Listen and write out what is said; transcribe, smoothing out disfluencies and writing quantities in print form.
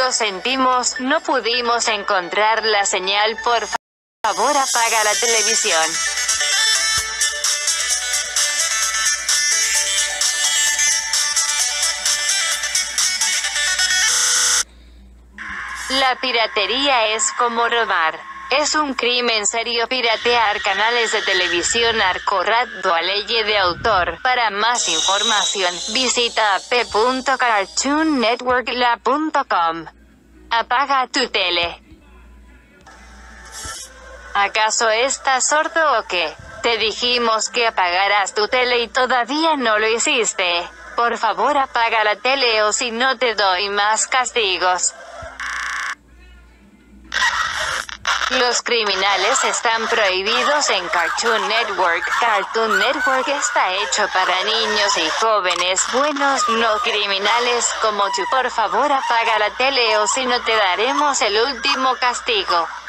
Lo sentimos, no pudimos encontrar la señal, por favor apaga la televisión. La piratería es como robar. Es un crimen serio piratear canales de televisión. Acordado a ley de autor. Para más información, visita app.cartoonnetwork.com. Apaga tu tele. ¿Acaso estás sordo o qué? Te dijimos que apagaras tu tele y todavía no lo hiciste. Por favor apaga la tele o si no te doy más castigos. Los criminales están prohibidos en Cartoon Network. Cartoon Network está hecho para niños y jóvenes buenos, no criminales como tú. Por favor apaga la tele o si no te daremos el último castigo.